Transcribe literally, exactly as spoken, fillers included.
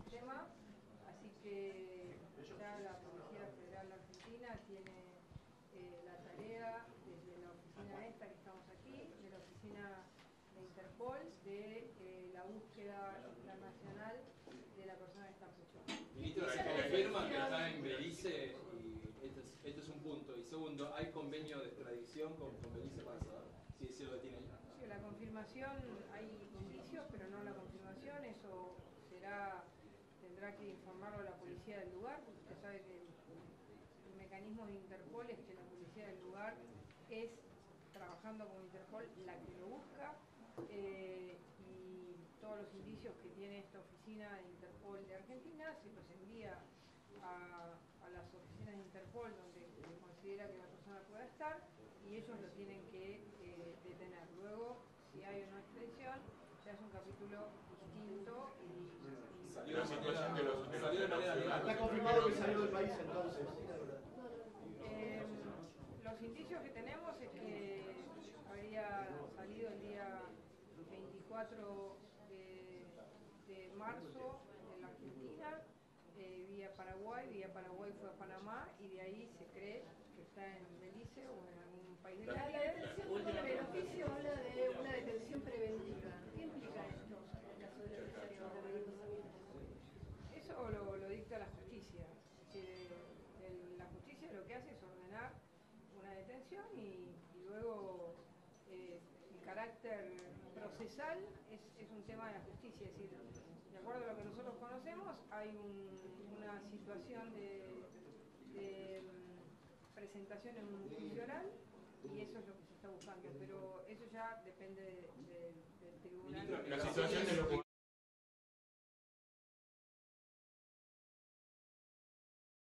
tema, así que ya la Policía Federal Argentina tiene eh, la tarea desde la oficina esta que estamos aquí, de la oficina de Interpol, de eh, la búsqueda internacional de la persona que está en prisión. Ministro, se confirma que está en Belice y este es, este es un punto. Y segundo, ¿hay convenio de extradición con, con Belice para saber si se lo detiene allá? Sí, la confirmación, hay indicios, pero no la confirmación, eso será, tendrá que informarlo la policía del lugar, porque usted sabe que el, el mecanismo de Interpol es que la policía del lugar es, trabajando con Interpol, la que lo busca, eh, y todos los indicios que tiene esta oficina de Interpol de Argentina se los envía a, a las oficinas de Interpol donde se considera que la persona pueda estar y ellos lo tienen que eh, detener. Luego, si hay una extradición, ya es un capítulo distinto y... y salió de manera legal. ¿Está confirmado que salió del país entonces? Eh, los indicios que tenemos es que había salido el día veinticuatro de, de marzo de la Argentina, eh, vía Paraguay, vía Paraguay fue a Panamá y de ahí se cree que está en Belice o en algún país de la La, la detención por el oficio habla de una detención preventiva. ¿Qué implica esto en caso del empresario de delitos ambientales? Eso lo, lo dicta la justicia. Es decir, el, la justicia lo que hace es ordenar una detención y, y luego eh, el carácter procesal es, es un tema de la justicia. Es decir, de acuerdo a lo que nosotros conocemos, hay un, una situación de, de presentación en un juicio oral y eso es lo que se está buscando, pero eso ya depende de,